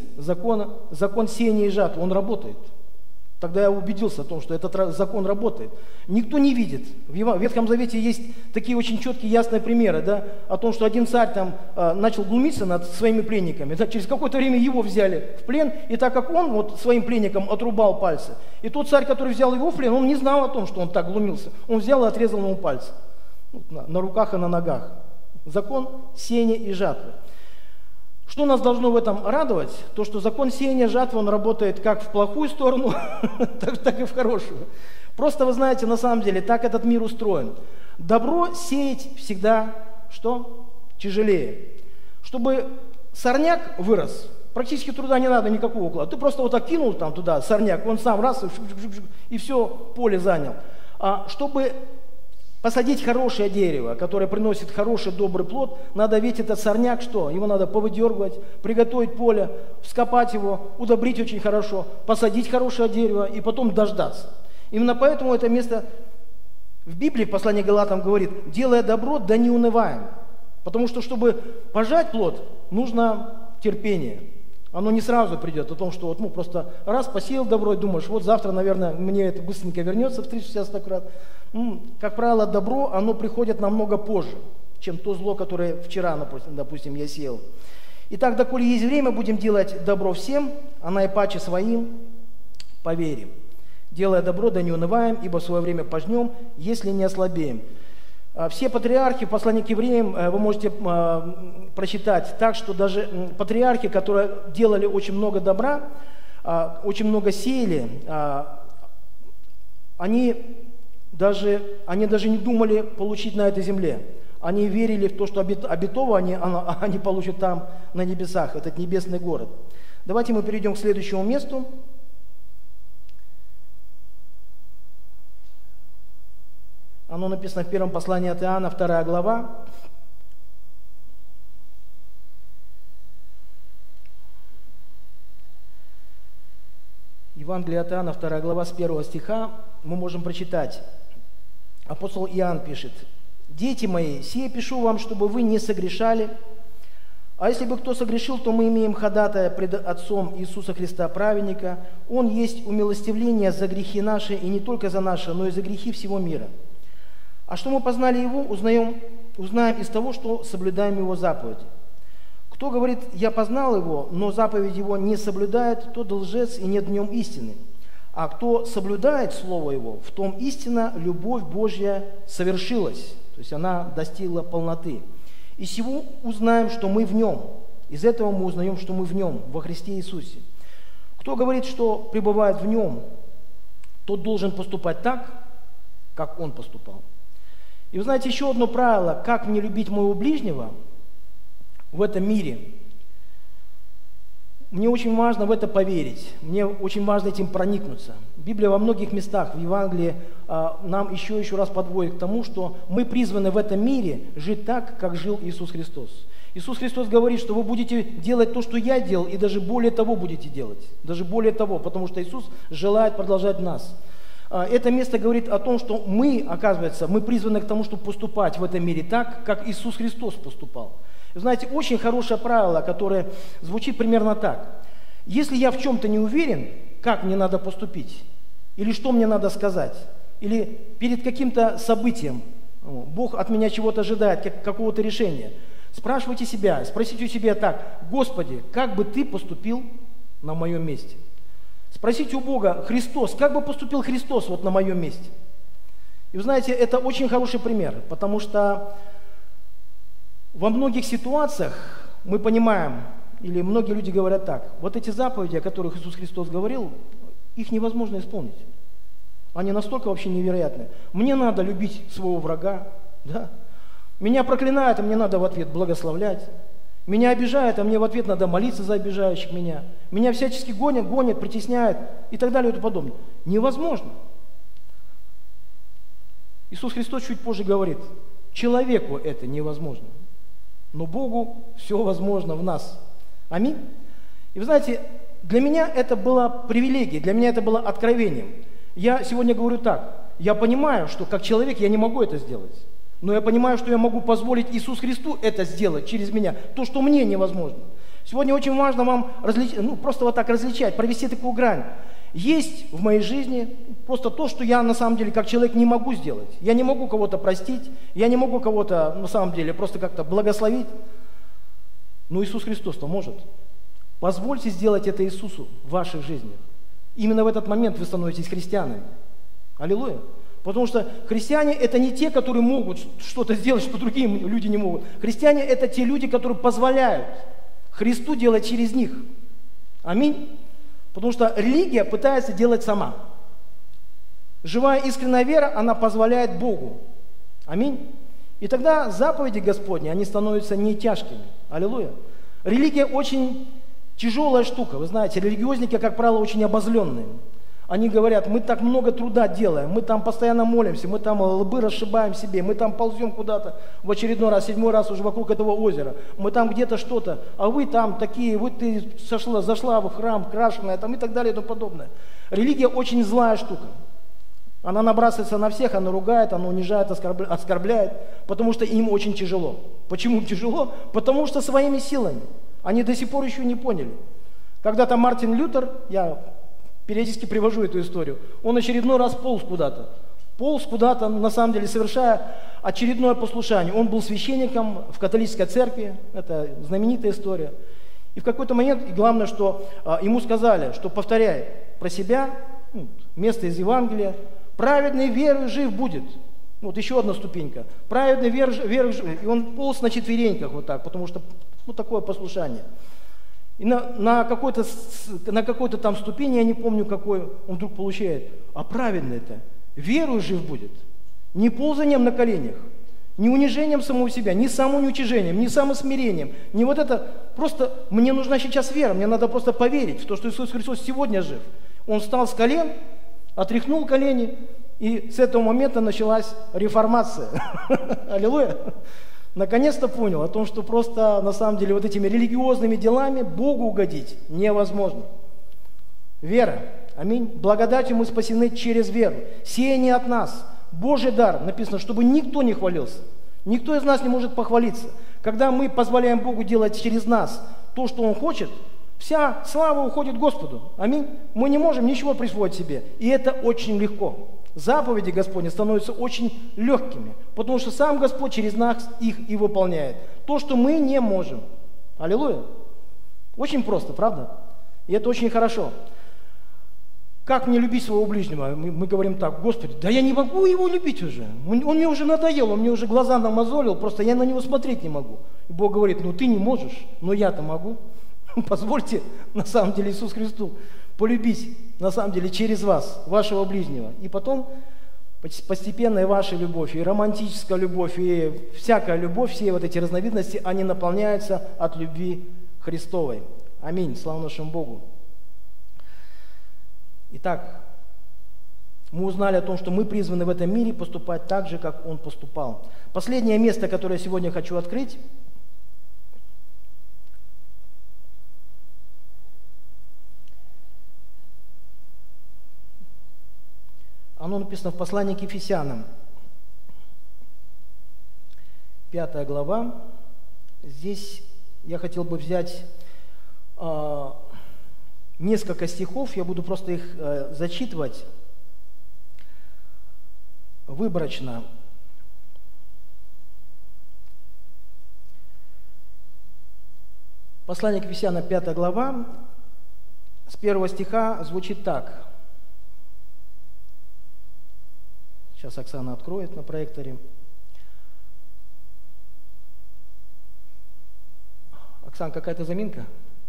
S3: закон сеяния и жатвы, он работает. Тогда я убедился в том, что этот закон работает. Никто не видит. В Ветхом Завете есть такие очень четкие, ясные примеры, да, о том, что один царь начал глумиться над своими пленниками. Да, через какое-то время его взяли в плен, и так как он своим пленникам отрубал пальцы, и тот царь, который взял его в плен, он не знал о том, что он так глумился. Он взял и отрезал ему пальцы на руках и на ногах. Закон сеяния и жатвы. Что нас должно в этом радовать? То, что закон сеяния жатвы, он работает как в плохую сторону, так и в хорошую. Просто вы знаете, на самом деле, так этот мир устроен. Добро сеять всегда, что? Тяжелее. Чтобы сорняк вырос, практически труда не надо никакого уклада. Ты просто так кинул туда сорняк, он сам раз и все поле занял. А чтобы посадить хорошее дерево, которое приносит хороший, добрый плод, надо ведь этот сорняк, что? Его надо повыдергивать, приготовить поле, вскопать его, удобрить очень хорошо, посадить хорошее дерево и потом дождаться. Именно поэтому это место в Библии, в послании к Галатам говорит, делая добро, да не унываем. Потому что, чтобы пожать плод, нужно терпение. Оно не сразу придет о том, что просто раз посеял добро и думаешь, завтра, наверное, мне это быстренько вернется в 360 крат. Как правило, добро, оно приходит намного позже, чем то зло, которое вчера, допустим, я сеял. Итак, доколе есть время, будем делать добро всем, а наипаче своим поверим. Делая добро, да не унываем, ибо в свое время пожнем, если не ослабеем. Все патриархи в послании к евреям вы можете прочитать так, что даже патриархи, которые делали очень много добра, очень много сеяли, они даже не думали получить на этой земле. Они верили в то, что обетово они получат там, на небесах, этот небесный город. Давайте мы перейдем к следующему месту. Оно написано в первом послании от Иоанна, 2 глава. Евангелие от Иоанна, 2 глава, с 1 стиха мы можем прочитать. Апостол Иоанн пишет: «Дети мои, сие пишу вам, чтобы вы не согрешали. А если бы кто согрешил, то мы имеем ходатая пред Отцом Иисуса Христа, праведника. Он есть умилостивление за грехи наши, и не только за наши, но и за грехи всего мира. А что мы познали Его, узнаем из того, что соблюдаем Его заповеди. Кто говорит, я познал Его, но заповедь Его не соблюдает, тот лжец, и нет в нем истины. А кто соблюдает Слово Его, в том истина, любовь Божья совершилась». То есть она достигла полноты. «И сего узнаем, что мы в Нем». Из этого мы узнаем, что мы в Нем, во Христе Иисусе. Кто говорит, что пребывает в Нем, тот должен поступать так, как Он поступал. И вы знаете, еще одно правило, как мне любить моего ближнего в этом мире. Мне очень важно в это поверить, мне очень важно этим проникнуться. Библия во многих местах, в Евангелии, нам еще раз подводит к тому, что мы призваны в этом мире жить так, как жил Иисус Христос. Иисус Христос говорит, что вы будете делать то, что я делал, и даже более того будете делать. Даже более того, потому что Иисус желает продолжать нас. Это место говорит о том, что мы, оказывается, мы призваны к тому, чтобы поступать в этом мире так, как Иисус Христос поступал. Вы знаете, очень хорошее правило, которое звучит примерно так. Если я в чем-то не уверен, как мне надо поступить, или что мне надо сказать, или перед каким-то событием Бог от меня чего-то ожидает, какого-то решения, спрашивайте себя, спросите у себя так: Господи, как бы Ты поступил на моем месте? Спросите у Бога: Христос, как бы поступил Христос вот на моем месте? И вы знаете, это очень хороший пример, потому что во многих ситуациях мы понимаем, или многие люди говорят так: вот эти заповеди, о которых Иисус Христос говорил, их невозможно исполнить. Они настолько вообще невероятны. Мне надо любить своего врага, да? Меня проклинают, а мне надо в ответ благословлять. Меня обижают, а мне в ответ надо молиться за обижающих меня. Меня всячески гонят, притесняют и так далее и тому подобное. Невозможно. Иисус Христос чуть позже говорит: человеку это невозможно, но Богу все возможно в нас. Аминь. И вы знаете, для меня это была привилегия, для меня это было откровением. Я сегодня говорю так: я понимаю, что как человек я не могу это сделать, но я понимаю, что я могу позволить Иисусу Христу это сделать через меня, то, что мне невозможно. Сегодня очень важно вам просто вот так различать, провести такую грань. Есть в моей жизни просто то, что я на самом деле как человек не могу сделать. Я не могу кого-то простить, я не могу кого-то на самом деле просто как-то благословить. Но Иисус Христос-то может. Позвольте сделать это Иисусу в ваших жизнях. Именно в этот момент вы становитесь христианами. Аллилуйя. Потому что христиане – это не те, которые могут что-то сделать, что другие люди не могут. Христиане – это те люди, которые позволяют Христу делать через них. Аминь. Потому что религия пытается делать сама. Живая искренняя вера, она позволяет Богу. Аминь. И тогда заповеди Господни, они становятся не тяжкими. Аллилуйя. Религия очень тяжелая штука. Вы знаете, религиозники, как правило, очень обозленные. Они говорят: мы так много труда делаем, мы там постоянно молимся, мы там лбы расшибаем себе, мы там ползем куда-то в очередной раз, 7-й раз уже вокруг этого озера, мы там где-то что-то, а вы там такие, вот ты зашла в храм крашеная там и так далее и тому подобное. Религия очень злая штука. Она набрасывается на всех, она ругает, она унижает, оскорбляет, потому что им очень тяжело. Почему им тяжело? Потому что своими силами. Они до сих пор еще не поняли. Когда-то Мартин Лютер, я периодически привожу эту историю, он очередной раз полз куда-то, на самом деле совершая очередное послушание. Он был священником в католической церкви, это знаменитая история. И в какой-то момент, и главное, что ему сказали, что повторяй про себя, место из Евангелия: праведный верой жив будет. Вот еще одна ступенька. Праведный верой жив. И он полз на четвереньках вот так, потому что такое послушание. И на какой-то там ступени, я не помню какой, он вдруг получает: а праведный-то верою жив будет. Не ползанием на коленях, не унижением самого себя, не самоуничижением, не самосмирением, не вот это Просто мне нужна сейчас вера, мне надо просто поверить в то, что Иисус Христос сегодня жив. Он встал с колен, отряхнул колени, и с этого момента началась реформация. Аллилуйя! Наконец-то понял о том, что просто на самом деле вот этими религиозными делами Богу угодить невозможно. Вера. Аминь. Благодатью мы спасены через веру. Сие не от нас. Божий дар. Написано, чтобы никто не хвалился. Никто из нас не может похвалиться. Когда мы позволяем Богу делать через нас то, что Он хочет, вся слава уходит Господу. Аминь. Мы не можем ничего присвоить себе. И это очень легко. Заповеди Господни становятся очень легкими, потому что сам Господь через нас их и выполняет. То, что мы не можем. Аллилуйя. Очень просто, правда? И это очень хорошо. Как мне любить своего ближнего? Мы говорим так: Господи, да я не могу его любить уже. Он мне уже надоел, он мне уже глаза намазолил, просто я на него смотреть не могу. И Бог говорит: ну ты не можешь, но я-то могу. Позвольте, на самом деле, Иисусу Христу полюбить, на самом деле, через вас, вашего ближнего. И потом постепенно и ваша любовь, и романтическая любовь, и всякая любовь, все вот эти разновидности, они наполняются от любви Христовой. Аминь. Слава нашему Богу. Итак, мы узнали о том, что мы призваны в этом мире поступать так же, как Он поступал. Последнее место, которое я сегодня хочу открыть, оно написано в послании к Ефесянам, 5 глава. Здесь я хотел бы взять несколько стихов, я буду просто их зачитывать выборочно. Послание к Ефесянам, 5 глава, с 1 стиха звучит так. Сейчас Оксана откроет на проекторе. Оксана, какая-то заминка?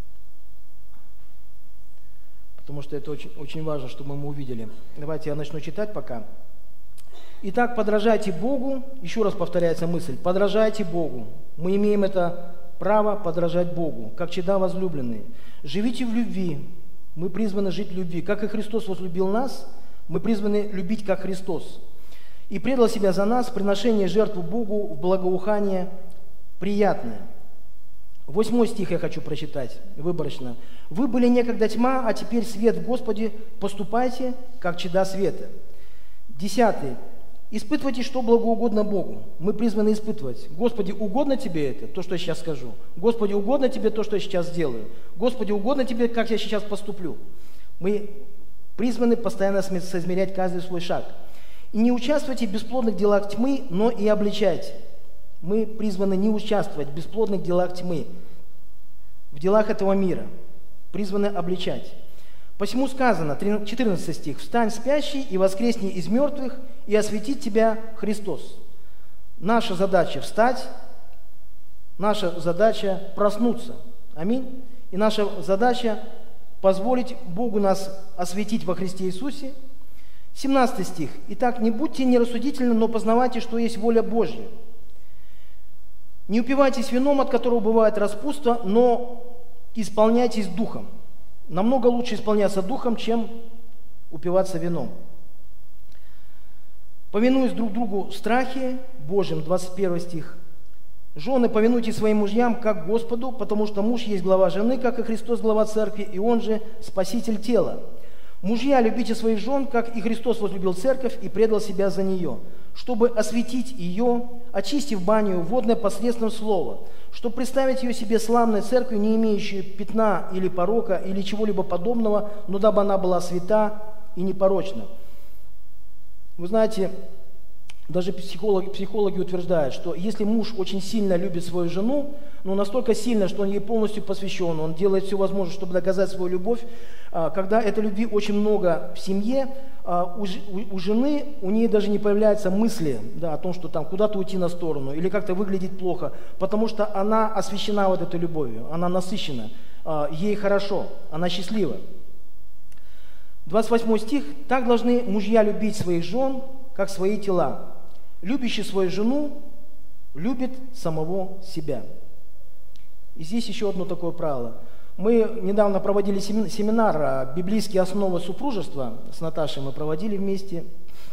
S3: Потому что это очень, очень важно, чтобы мы увидели. Давайте я начну читать пока. Итак, подражайте Богу. Еще раз повторяется мысль. Подражайте Богу. Мы имеем это право подражать Богу, как чада возлюбленные. Живите в любви. Мы призваны жить в любви. Как и Христос возлюбил нас, мы призваны любить, как Христос. И предал себя за нас, приношение жертву Богу в благоухание приятное. 8 стих я хочу прочитать выборочно. «Вы были некогда тьма, а теперь свет в Господе. Поступайте, как чада света». 10. «Испытывайте, что благоугодно Богу». Мы призваны испытывать. Господи, угодно Тебе это, то, что я сейчас скажу? Господи, угодно Тебе то, что я сейчас сделаю? Господи, угодно Тебе, как я сейчас поступлю? Мы призваны постоянно соизмерять каждый свой шаг. «И не участвуйте в бесплодных делах тьмы, но и обличайте». Мы призваны не участвовать в бесплодных делах тьмы, в делах этого мира. Призваны обличать. Посему сказано, 14 стих, «Встань, спящий, и воскресни из мертвых, и осветит тебя Христос». Наша задача встать, наша задача проснуться. Аминь. И наша задача позволить Богу нас осветить во Христе Иисусе. 17 стих. «Итак, не будьте нерассудительны, но познавайте, что есть воля Божья. Не упивайтесь вином, от которого бывает распутство, но исполняйтесь духом». Намного лучше исполняться духом, чем упиваться вином. «Повинуясь друг другу в страхе Божьем», 21 стих. «Жены, повинуйтесь своим мужьям, как Господу, потому что муж есть глава жены, как и Христос глава церкви, и он же спаситель тела. Мужья, любите своих жен, как и Христос возлюбил церковь и предал себя за нее, чтобы осветить ее, очистив баню водное посредством слова, чтобы представить ее себе славной церковью, не имеющей пятна или порока, или чего-либо подобного, но дабы она была свята и непорочна». Вы знаете, даже психологи утверждают, что если муж очень сильно любит свою жену, но настолько сильно, что он ей полностью посвящен, он делает все возможное, чтобы доказать свою любовь, когда этой любви очень много в семье, у жены, у нее даже не появляются мысли, да, о том, что там куда-то уйти на сторону или как-то выглядеть плохо, потому что она освящена вот этой любовью, она насыщена, ей хорошо, она счастлива. 28 стих. «Так должны мужья любить своих жен, как свои тела. Любящий свою жену любит самого себя». И здесь еще одно такое правило. Мы недавно проводили семинар «Библейские основы супружества» с Наташей, мы проводили вместе.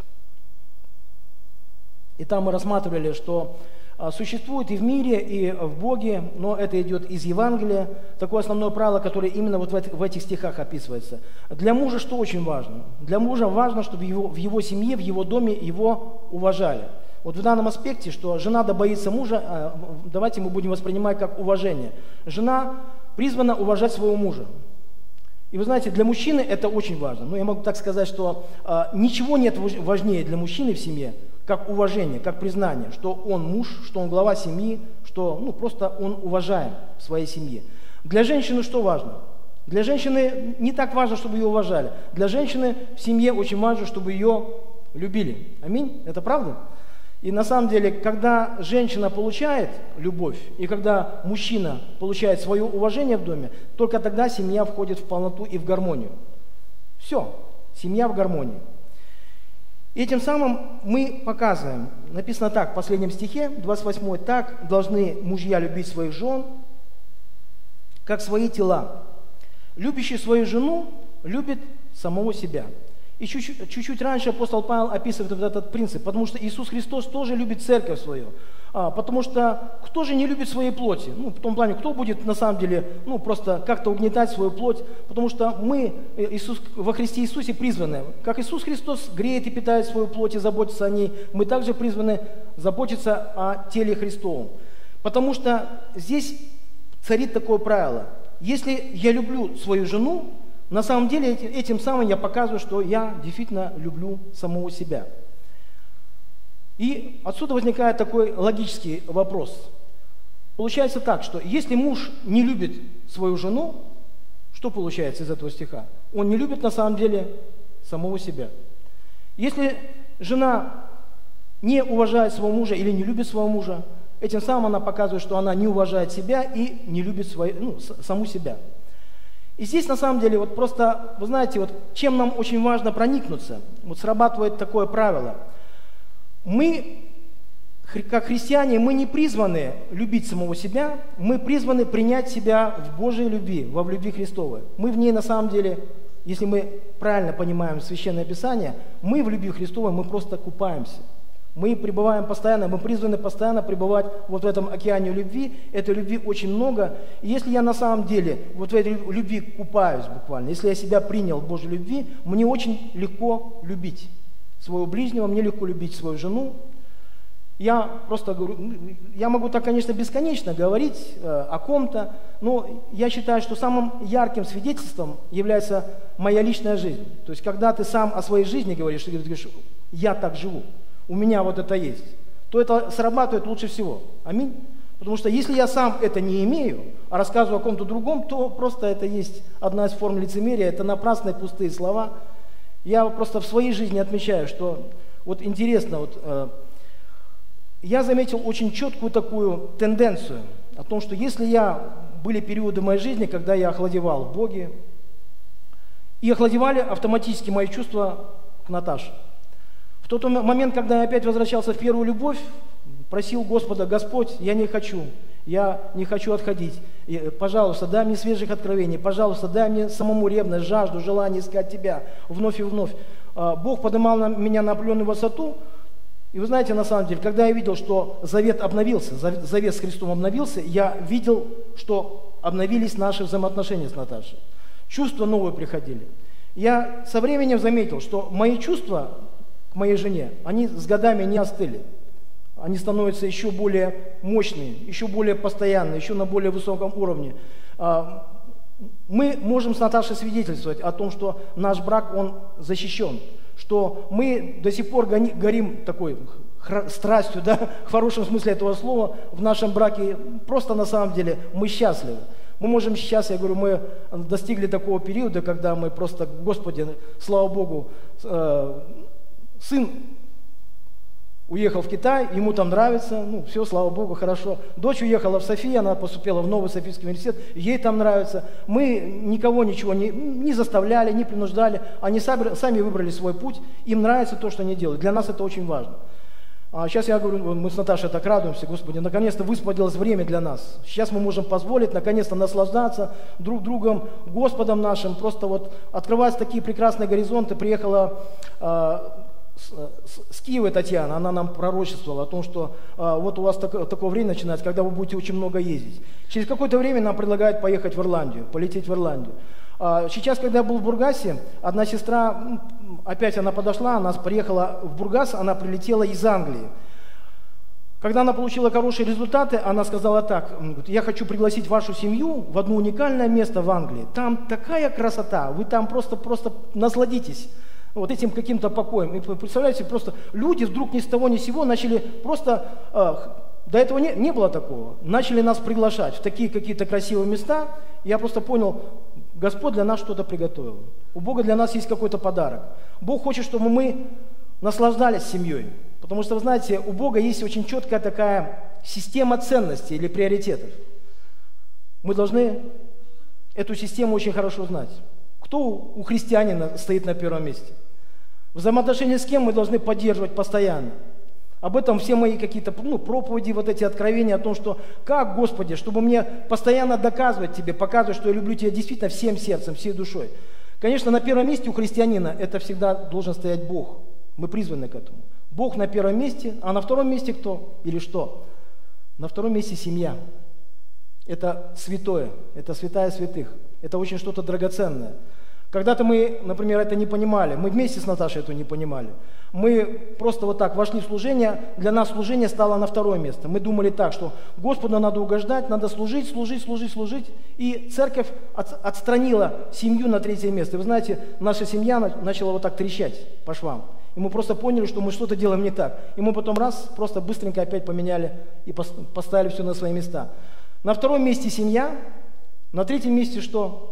S3: И там мы рассматривали, что существует и в мире, и в Боге, но это идет из Евангелия, такое основное правило, которое именно вот в этих стихах описывается. Для мужа что очень важно? Для мужа важно, чтобы в его семье, в его доме его уважали. Вот в данном аспекте, что жена да боится мужа, давайте мы будем воспринимать как уважение. Жена призвана уважать своего мужа. И вы знаете, для мужчины это очень важно. Но я могу так сказать, что ничего нет важнее для мужчины в семье, как уважение, как признание, что он муж, что он глава семьи, что просто он уважаем в своей семье. Для женщины что важно? Для женщины не так важно, чтобы ее уважали. Для женщины в семье очень важно, чтобы ее любили. Аминь? Это правда? И на самом деле, когда женщина получает любовь, и когда мужчина получает свое уважение в доме, только тогда семья входит в полноту и в гармонию. Все, семья в гармонии. И тем самым мы показываем, написано так в последнем стихе, 28, так должны мужья любить своих жен, как свои тела. Любящий свою жену любит самого себя. И чуть-чуть раньше апостол Павел описывает вот этот принцип, потому что Иисус Христос тоже любит церковь свою. Потому что кто же не любит своей плоти? В том плане, кто будет на самом деле просто как-то угнетать свою плоть? Потому что мы во Христе Иисусе призваны. Как Иисус Христос греет и питает свою плоть и заботится о ней, мы также призваны заботиться о теле Христовом. Потому что здесь царит такое правило. Если я люблю свою жену, на самом деле этим самым я показываю, что я действительно люблю самого себя. И отсюда возникает такой логический вопрос. Получается так, что если муж не любит свою жену, что получается из этого стиха? Он не любит на самом деле самого себя. Если жена не уважает своего мужа или не любит своего мужа, этим самым она показывает, что она не уважает себя и не любит саму себя. И здесь на самом деле просто, вы знаете, чем нам очень важно проникнуться, срабатывает такое правило. Мы, как христиане, мы не призваны любить самого себя, мы призваны принять себя в Божьей любви, в любви Христовой. Мы в ней на самом деле, если мы правильно понимаем Священное Писание, мы в любви Христовой, мы просто купаемся. Мы пребываем постоянно, мы призваны постоянно пребывать в этом океане любви. Этой любви очень много. И если я на самом деле в этой любви купаюсь буквально, если я себя принял в Божьей любви, мне очень легко любить своего ближнего, мне легко любить свою жену. Я просто говорю, я могу так, конечно, бесконечно говорить о ком-то, но я считаю, что самым ярким свидетельством является моя личная жизнь. То есть, когда ты сам о своей жизни говоришь, ты говоришь, я так живу. У меня это есть, то это срабатывает лучше всего. Аминь. Потому что если я сам это не имею, а рассказываю о ком-то другом, то просто это есть одна из форм лицемерия, это напрасные пустые слова. Я просто в своей жизни отмечаю, что интересно, я заметил очень четкую такую тенденцию о том, что если были периоды в моей жизни, когда я охладевал в Боге, и охладевали автоматически мои чувства к Наташе. В тот момент, когда я опять возвращался в первую любовь, просил Господа: Господь, я не хочу отходить. Пожалуйста, дай мне свежих откровений, пожалуйста, дай мне самому ревность, жажду, желание искать Тебя вновь и вновь. Бог поднимал меня на определенную высоту, и вы знаете, на самом деле, когда я видел, что завет обновился, завет с Христом обновился, я видел, что обновились наши взаимоотношения с Наташей. Чувства новые приходили. Я со временем заметил, что мои чувства к моей жене, они с годами не остыли. Они становятся еще более мощные, еще более постоянные, еще на более высоком уровне. Мы можем с Наташей свидетельствовать о том, что наш брак, он защищен, что мы до сих пор горим такой страстью, в хорошем смысле этого слова, в нашем браке. Просто на самом деле мы счастливы. Мы можем сейчас, я говорю, мы достигли такого периода, когда мы просто, Господи, слава Богу, сын уехал в Китай, ему там нравится, все, слава Богу, хорошо. Дочь уехала в Софию, она поступила в Новый Софийский университет, ей там нравится. Мы никого ничего не заставляли, не принуждали, они сами выбрали свой путь, им нравится то, что они делают. Для нас это очень важно. А сейчас я говорю, мы с Наташей так радуемся, Господи, наконец-то высвободилось время для нас. Сейчас мы можем позволить наконец-то наслаждаться друг другом, Господом нашим, просто вот открывать такие прекрасные горизонты. Приехала с Киева Татьяна, она нам пророчествовала о том, что вот у вас такое время начинается, когда вы будете очень много ездить. Через какое-то время нам предлагают поехать в Ирландию, полететь в Ирландию. Сейчас, когда я был в Бургасе, одна сестра, опять она подошла, она приехала в Бургас, она прилетела из Англии. Когда она получила хорошие результаты, она сказала так: я хочу пригласить вашу семью в одно уникальное место в Англии. Там такая красота, вы там просто насладитесь вот этим каким-то покоем. И представляете, просто люди вдруг ни с того ни с сего начали просто, до этого не было такого, начали нас приглашать в такие какие-то красивые места. Я просто понял, Господь для нас что-то приготовил. У Бога для нас есть какой-то подарок. Бог хочет, чтобы мы наслаждались семьей. Потому что, вы знаете, у Бога есть очень четкая такая система ценностей или приоритетов. Мы должны эту систему очень хорошо знать. Кто у христианина стоит на первом месте? Взаимоотношения с кем мы должны поддерживать постоянно? Об этом все мои какие-то проповеди, вот эти откровения о том, что как, Господи, чтобы мне постоянно доказывать Тебе, показывать, что я люблю Тебя действительно всем сердцем, всей душой. Конечно, на первом месте у христианина это всегда должен стоять Бог. Мы призваны к этому. Бог на первом месте, а на втором месте кто или что? На втором месте семья. Это святое, это святая святых. Это очень что-то драгоценное. Когда-то мы, например, это не понимали. Мы вместе с Наташей это не понимали. Мы просто вот так вошли в служение. Для нас служение стало на второе место. Мы думали так, что Господу надо угождать, надо служить. И церковь отстранила семью на третье место. И вы знаете, наша семья начала вот так трещать по швам. И мы просто поняли, что мы что-то делаем не так. И мы потом просто быстренько опять поменяли и поставили все на свои места. На втором месте семья, на третьем месте что?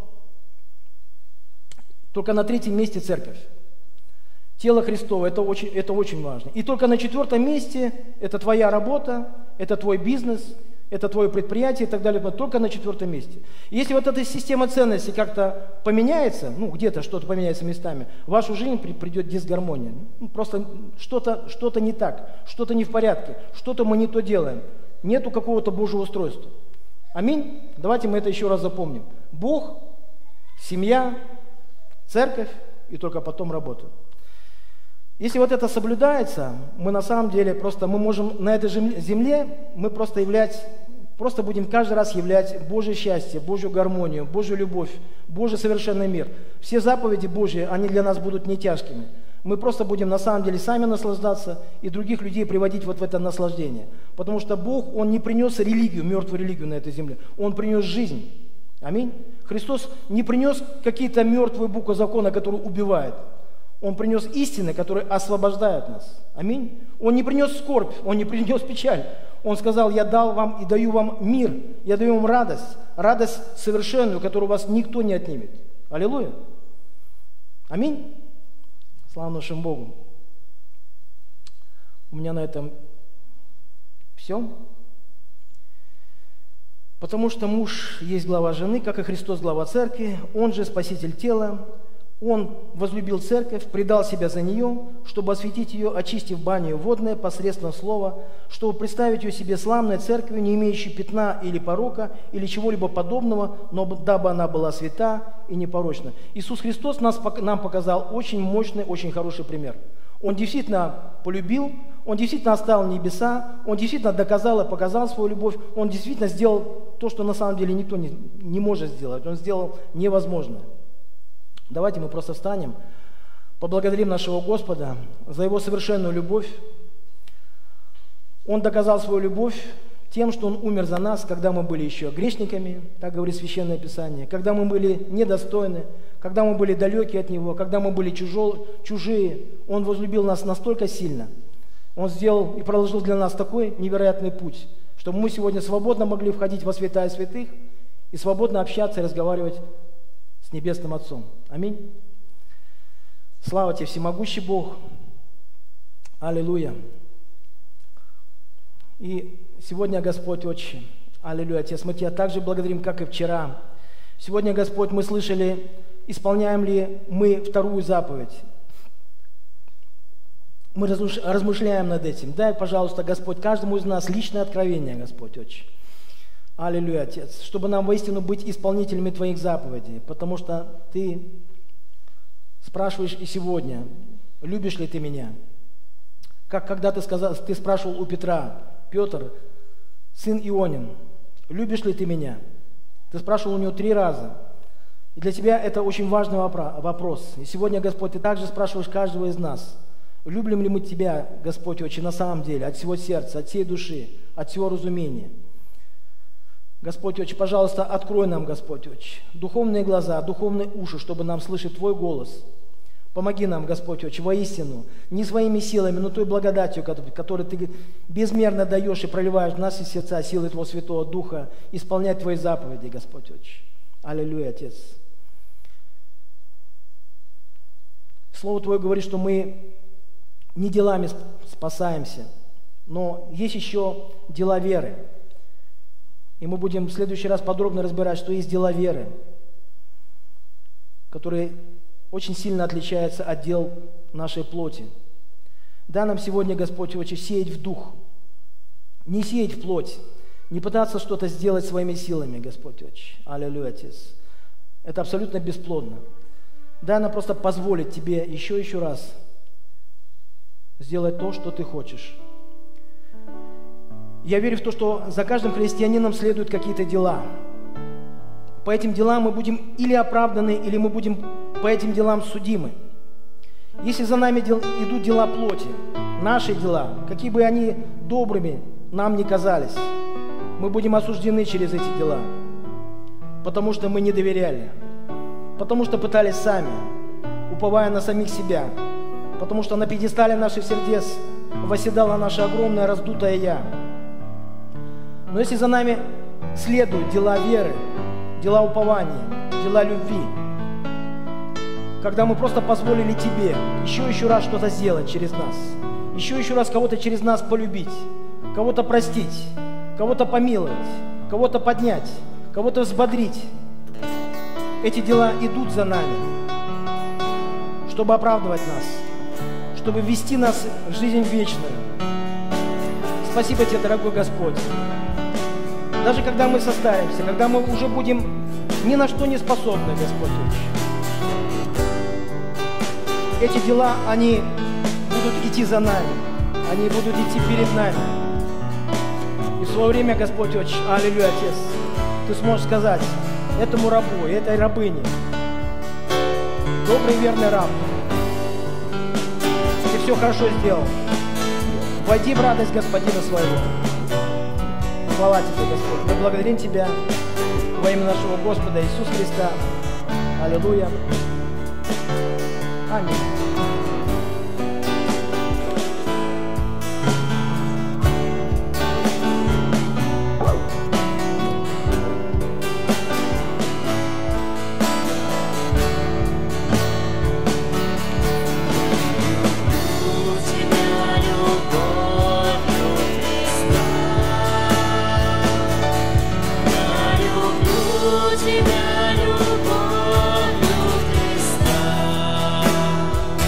S3: Только на третьем месте церковь. Тело Христово, это очень важно. И только на четвертом месте это твоя работа, это твой бизнес, это твое предприятие и так далее. Только на четвертом месте. И если вот эта система ценностей как-то поменяется, где-то что-то поменяется местами, в вашу жизнь придет дисгармония. Просто что-то не так, что-то не в порядке, что-то мы не то делаем. Нету какого-то Божьего устройства. Аминь. Давайте мы это еще раз запомним. Бог, семья, церковь и только потом работа. Если вот это соблюдается, мы на самом деле мы можем на этой земле, мы просто будем каждый раз являть Божье счастье, Божью гармонию, Божью любовь, Божий совершенный мир. Все заповеди Божьи, они для нас будут не тяжкими. Мы просто будем на самом деле сами наслаждаться и других людей приводить вот в это наслаждение. Потому что Бог, Он не принес религию, мертвую религию на этой земле, Он принес жизнь. Аминь. Христос не принес какие-то мертвые буквы закона, которые убивают. Он принес истины, которые освобождают нас. Аминь. Он не принес скорбь, Он не принес печаль. Он сказал: я дал вам и даю вам мир, я даю вам радость совершенную, которую у вас никто не отнимет. Аллилуйя. Аминь. Слава нашему Богу. У меня на этом все. Потому что муж есть глава жены, как и Христос глава церкви, Он же спаситель тела. Он возлюбил церковь, предал себя за нее, чтобы осветить ее, очистив баню водное посредством слова, чтобы представить ее себе славной церковью, не имеющей пятна или порока, или чего-либо подобного, но дабы она была свята и непорочна. Иисус Христос нам показал очень мощный, очень хороший пример. Он действительно полюбил, Он действительно оставил небеса, Он действительно доказал и показал свою любовь, Он действительно сделал то, что на самом деле никто не может сделать. Он сделал невозможное. Давайте мы просто встанем, поблагодарим нашего Господа за Его совершенную любовь. Он доказал свою любовь тем, что Он умер за нас, когда мы были еще грешниками, так говорит Священное Писание, когда мы были недостойны, когда мы были далеки от Него, когда мы были чужие. Он возлюбил нас настолько сильно. Он сделал и проложил для нас такой невероятный путь, чтобы мы сегодня свободно могли входить во святая святых и свободно общаться и разговаривать с Небесным Отцом. Аминь. Слава Тебе, всемогущий Бог. Аллилуйя. И сегодня, Господь Отче, аллилуйя, Отец, мы Тебя также благодарим, как и вчера. Сегодня, Господь, мы слышали, исполняем ли мы вторую заповедь. мы размышляем над этим. Дай, пожалуйста, Господь, каждому из нас личное откровение, Господь, Отче. Аллилуйя, Отец. Чтобы нам воистину быть исполнителями Твоих заповедей, потому что Ты спрашиваешь и сегодня, любишь ли Ты меня? Как когда Ты спрашивал у Петра: Петр, сын Ионин, любишь ли Ты меня? Ты спрашивал у него 3 раза. И для Тебя это очень важный вопрос. И сегодня, Господь, Ты также спрашиваешь каждого из нас: любим ли мы Тебя, Господь, Отче, на самом деле, от всего сердца, от всей души, от всего разумения? Господь, Отче, пожалуйста, открой нам, Господь, Отче, духовные глаза, духовные уши, чтобы нам слышать Твой голос. Помоги нам, Господь, Отче, воистину, не своими силами, но той благодатью, которую Ты безмерно даешь и проливаешь в наши сердца силой Твоего Святого Духа, исполнять Твои заповеди, Господь, Отче. Аллилуйя, Отец. Слово Твое говорит, что мы не делами спасаемся, но есть еще дела веры. И мы будем в следующий раз подробно разбирать, что есть дела веры, которые очень сильно отличаются от дел нашей плоти. Дай нам сегодня, Господь, Отче, сеять в дух, не сеять в плоть, не пытаться что-то сделать своими силами, Господь, Отче. Аллилуйя, Отец. Это абсолютно бесплодно. Дай нам просто позволить Тебе еще раз сделать то, что Ты хочешь. Я верю в то, что за каждым христианином следуют какие-то дела. По этим делам мы будем или оправданы, или мы будем по этим делам судимы. Если за нами идут дела плоти, наши дела, какие бы они добрыми нам ни казались, мы будем осуждены через эти дела, потому что мы не доверяли, потому что пытались сами, уповая на самих себя, потому что на пьедестале наших сердец восседало наше огромное раздутое «я». Но если за нами следуют дела веры, дела упования, дела любви, когда мы просто позволили Тебе еще раз что-то сделать через нас, еще раз кого-то через нас полюбить, кого-то простить, кого-то помиловать, кого-то поднять, кого-то взбодрить, эти дела идут за нами, чтобы оправдывать нас, чтобы ввести нас в жизнь вечную. Спасибо Тебе, дорогой Господь. Даже когда мы состаримся, когда мы уже будем ни на что не способны, Господь, эти дела, они будут идти за нами, они будут идти перед нами. И в свое время, Господь, Отче, аллилуйя, Отец, Ты сможешь сказать этому рабу, этой рабыне: добрый и верный раб, Ты все хорошо сделал. Войди в радость Господина своего. Слава Тебе, Господь. Мы благодарим Тебя во имя нашего Господа Иисуса Христа. Аллилуйя. Аминь.
S1: Тебя любовью Христа.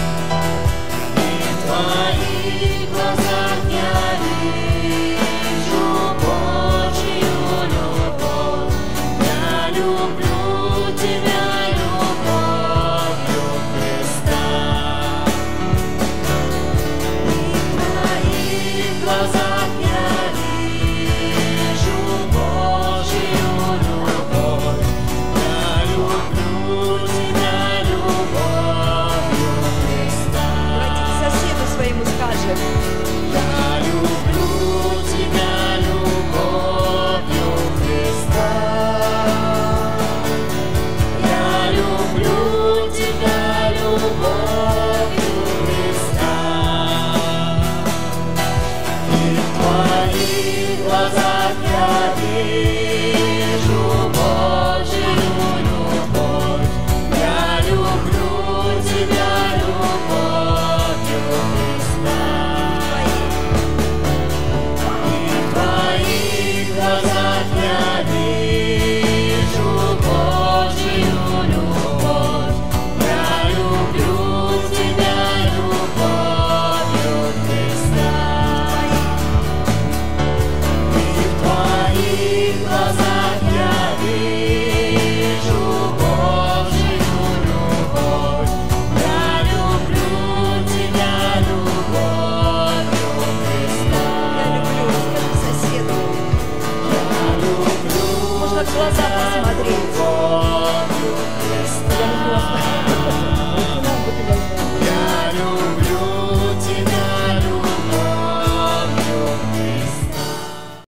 S2: в глаза посмотреть.